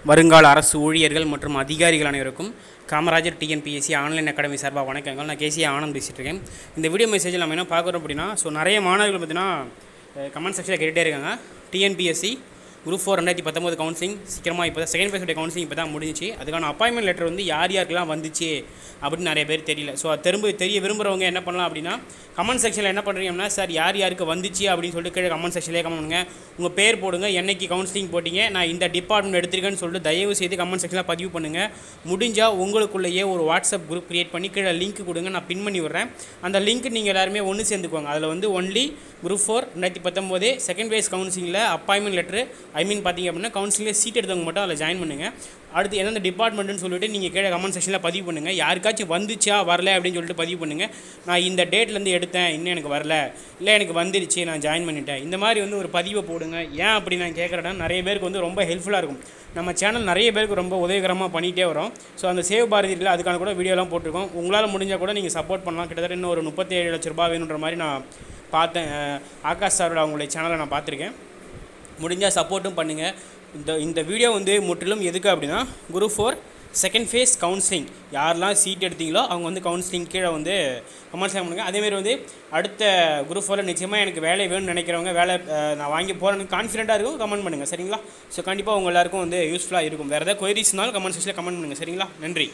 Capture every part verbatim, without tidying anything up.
வருங்கால அரசு ஊழியர்கள் மற்றும் அதிகாரிகள் அனைவருக்கும் காமராஜர் டிஎன்பிஎஸ்சி ஆன்லைன் அகாடமி சார்பாக வணக்கங்கள். நான் கேசி ஆனந்த் பேசிகிட்டு இருக்கேன். இந்த வீடியோ மெசேஜில் நம்ம என்ன பார்க்குறோம் அப்படின்னா, ஸோ நிறைய மாணவர்கள் பார்த்தீங்கன்னா கமெண்ட் செக்ஷனில் கேட்டுகிட்டே இருக்காங்க. டிஎன்பிஎஸ்சி குரூப் ஃபோர் ரெண்டாயிரத்தி பத்தொம்பது கவுன்சிலிங் சீக்கிரமாக இப்போ தான் செகண்ட் ஃபேஸோட கவுன்சிலிங் இப்போ தான் முடிஞ்சிச்சு. அதுக்கான அப்பாயின்மெண்ட் லெட்டர் வந்து யார் யாருக்கெல்லாம் வந்துச்சு அப்படின்னு நிறைய பேர் தெரியல. ஸோ அது திரும்ப தெரிய விரும்புகிறவங்க என்ன பண்ணலாம் அப்படின்னா, கமெண்ட் செக்ஷனில் என்ன பண்ணுறீங்கன்னா, சார் யார் யாருக்கு வந்துச்சு அப்படின்னு சொல்லிட்டு கீழே கமெண்ட் செக்ஷன்லேயே கமெண்ட் பண்ணுங்கள். உங்கள் பேர் போடுங்க, என்னைக்கு கவுன்சிலிங் போட்டிங்க, நான் இந்த டிபார்ட்மெண்ட் எடுத்திருக்கேன்னு சொல்லிட்டு தயவு செய்து கமெண்ட் செக்ஷனில் பதிவு பண்ணுங்கள். முடிஞ்சால் உங்களுக்குள்ளேயே ஒரு வாட்ஸ்அப் குரூப் க்ரியேட் பண்ணி கீழே லிங்க் கொடுங்க, நான் பின் பண்ணி விட்றேன். அந்த லிங்க் நீங்கள் எல்லாருமே ஒன்று சேர்ந்துக்குவாங்க. அதில் வந்து ஒன்லி குரூப் ஃபோர் ரெண்டாயிரத்தி பத்தொம்போது செகண்ட் ஃபேஸ் கவுன்சிலிங்கில் அப்பாயின்மெண்ட் லெட்ரு ஐ மீன் பார்த்தீங்க அப்படின்னா கவுன்சிலிங்கில் சீட் எடுத்தவங்க மட்டும் அதில் ஜாயின் பண்ணுங்கள். அடுத்து எந்தெந்த டிபார்ட்மெண்ட்டுன்னு சொல்லிட்டு நீங்கள் கீழே கமெண்ட் செக்ஷனில் பதிவு பண்ணுங்கள். யாருக்காச்சும் வந்துச்சா வரல அப்படின்னு சொல்லிட்டு பதிவு பண்ணுங்கள். நான் இந்த டேட்லேருந்து எடுத்தேன், இன்னும் எனக்கு வரல, இல்லை எனக்கு வந்துருச்சு, நான் ஜாயின் பண்ணிட்டேன். இந்த மாதிரி வந்து ஒரு பதிவை போடுங்க. ஏன் அப்படி நான் கேட்குறேன்னா, நிறைய பேருக்கு வந்து ரொம்ப ஹெல்ப்ஃபுல்லாக இருக்கும். நம்ம சேனல் நிறைய பேருக்கு ரொம்ப உதவிகரமாக பண்ணிகிட்டே வரோம். ஸோ அந்த சேவ் பாரதியில் அதுக்கான கூட வீடியோலாம் போட்டிருக்கோம். உங்களால் முடிஞ்சால் கூட நீங்கள் சப்போர்ட் பண்ணலாம். கிட்டத்தட்ட இன்னும் ஒரு முப்பத்தி ஏழு லட்ச ரூபா வேணுன்ற மாதிரி நான் பார்த்தேன். ஆகாஷ் சாரோட அவங்களுடைய சேனலை நான் பார்த்துருக்கேன். முடிஞ்சால் சப்போர்ட்டும் பண்ணுங்கள். இந்த இந்த வீடியோ வந்து முற்றிலும் எதுக்கு அப்படின்னா, group four second phase counselling யாரெல்லாம் சீட் எடுத்தீங்களோ அவங்க வந்து கவுன்சிலிங் கீழே வந்து கமெண்ட்ஸ் பண்ணுங்கள். அதேமாதிரி வந்து அடுத்த குரூப் ஃபோரில் நிச்சயமாக எனக்கு வேலை வேணும்னு நினைக்கிறவங்க, வேலை நான் வாங்கி போகிறேன்னு கான்ஃபிடென்ட்டாக இருக்கும், கமெண்ட் பண்ணுங்கள். சரிங்களா? ஸோ கண்டிப்பாக உங்கள் எல்லாருக்கும் வந்து யூஸ்ஃபுல்லாக இருக்கும். வேறு ஏதாவது கொயரிஸ்னாலும் கமெண்ட் செக்ஷனில் கமெண்ட் பண்ணுங்கள். சரிங்களா? நன்றி.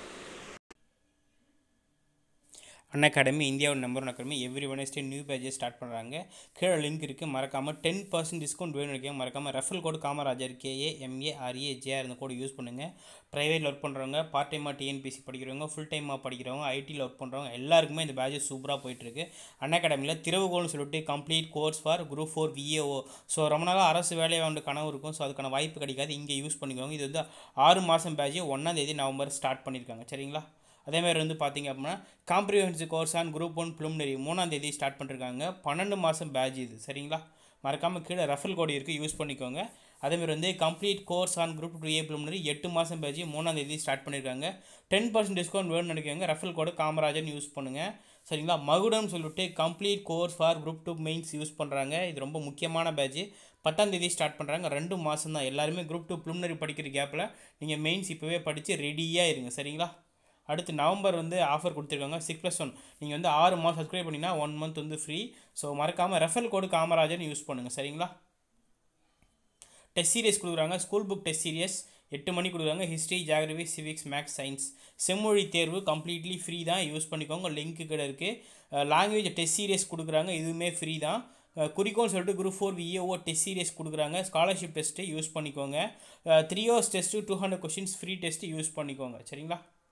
அன் அகாடமி இந்தியாவோட number one academy. Every Wednesday new batches start பண்ணுறாங்க. கீழே லிங்க் இருக்குது, மறக்காமல் டென் பர்சன்ட் டிஸ்கவுண்ட் வேணும் நினைக்கிறேன். மறக்காமல் referral code Kamarajar K A M A R A J R இந்த கோடு யூஸ் பண்ணுங்கள். ப்ரைவேட்டில் ஒர்க் பண்ணுறவங்க, பார்ட் டைமாக டிஎன்பிசி படிக்கிறவங்க, ஃபுல் டைமாக படிக்கிறவங்க, ஐடியில் ஒர்க் பண்ணுறவங்க எல்லாருக்குமே இந்த பேஜஸ் சூப்பராக போயிட்டுருக்கு. அன் அகாடமியில் திறவுகோல்னு சொல்லிட்டு complete course for group four V A O. So ரொம்ப நாளாக அரசு வேலையை வந்து கனவு இருக்கும். ஸோ அதுக்கான வாய்ப்பு கிடைக்காது, இங்கே யூஸ் பண்ணிக்கோங்க. இது வந்து ஆறு மாதம் பேஜ் ஒன்றாந்தேதி நவம்பர் ஸ்டார்ட் பண்ணியிருக்காங்க. சரிங்களா? அதேமாதிரி வந்து பார்த்திங்க அப்படின்னா comprehensive course on group one preliminary மூணாந்தேதி ஸ்டார்ட் பண்ணிருக்காங்க. பன்னெண்டு மாதம் பேட்ச் இது. சரிங்களா? மறக்காமல் கீழே ரெஃபரல் கோடு இருக்குது, யூஸ் பண்ணிக்கோங்க. அதேமாதிரி வந்து complete course on group two A preliminary எட்டு மாதம் பேட்ச் மூணாந்தேதி ஸ்டார்ட் பண்ணியிருக்காங்க. டென் பர்சன்ட் டிஸ்கவுண்ட் வேணும்னு நினைக்கிறவங்க ரெஃபரல் கோடு காமராஜன் யூஸ் பண்ணுங்கள். சரிங்களா? மகுடம் சொல்லிட்டு complete course for group two mains use பண்ணுறாங்க. இது ரொம்ப முக்கியமான பேட்ச். பத்தாந்தேதி ஸ்டார்ட் பண்ணுறாங்க. ரெண்டு மாதம் தான். எல்லாருமே குரூப் டூ ப்ரிலிமினரி படிக்கிற கேப்பில் நீங்கள் மெயின்ஸ் இப்போவே படித்து ரெடியாக இருங்க. சரிங்களா? அடுத்து நவம்பர் வந்து ஆஃபர் கொடுத்துருக்காங்க. சிக்ஸ் ப்ளஸ் ஒன் நீங்கள் வந்து ஆறு மாதம் சப்ஸ்கிரைப் பண்ணிங்கன்னா ஒன் மந்த் வந்து ஃப்ரீ. ஸோ மறக்காமல் ரெஃபரல் கோடு காமராஜர்னு யூஸ் பண்ணுங்கள். சரிங்களா? டெஸ்ட் சீரியஸ் கொடுக்குறாங்க. ஸ்கூல் புக் டெஸ்ட் சீரியஸ் எட்டு மணி கொடுக்குறாங்க. History, geography, civics, maths, science செம்மொழி தேர்வு கம்ப்ளீட்லி ஃப்ரீ தான். யூஸ் பண்ணிக்கோங்க. லிங்க்கு கிட்ட இருக்குது. லாங்குவேஜ் டெஸ்ட் சீரியஸ் கொடுக்குறாங்க. இதுவுமே ஃப்ரீ தான். குறிக்கோள்னு சொல்லிட்டு group four V A O test series கொடுக்குறாங்க. ஸ்காலர்ஷிப் டெஸ்ட்டு யூஸ் பண்ணிக்கோங்க. Three hours test two hundred questions free test use பண்ணிக்கோங்க. சரிங்களா?